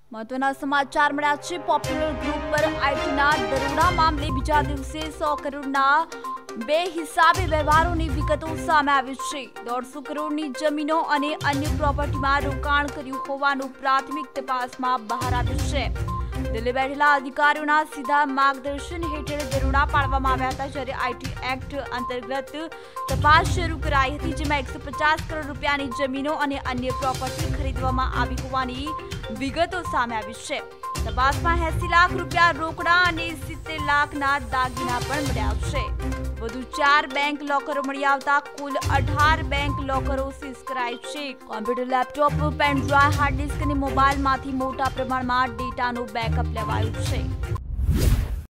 મહત્વના સમાચાર મળ્યા છે। પોપ્યુલર ગ્રુપ પર આઈટીના દરોડા મામલે બીજા દિવસે 100 કરોડના બેહિસાબી વ્યવહારોની વિગતો સામે આવી છે। 150 કરોડની જમીનો અને અન્ય પ્રોપર્ટીમાં રોકાણ કર્યું હોવાનું પ્રાથમિક તપાસમાં બહાર આવ્યું છે। દિલ્હી બેઠેલા અધિકારીઓના સીધા માર્ગદર્શન હેઠળ દરોડા પાડવામાં આવ્યા હતા, જ્યારે આઈટી એક્ટ અંતર્ગત તપાસ શરૂ કરાઈ હતી, જેમાં 150 કરોડ રૂપિયાની જમીનો અને અન્ય પ્રોપર્ટી ખરીદવામાં આવી હોવાની વિગતો સામે આવી છે। તપાસમાં 80 લાખ રૂપિયા રોકડા અને 70 લાખના દાગીના પણ મળ્યા છે। વધુ 4 બેંક લોકરો મળી આવતા કુલ 18 બેંક લોકરો સીઝ કરાય છે। Computer, laptop, pen drive, hard disk અને મોબાઈલમાંથી મોટા પ્રમાણમાં ડેટાનું બેકઅપ લેવાયું છે।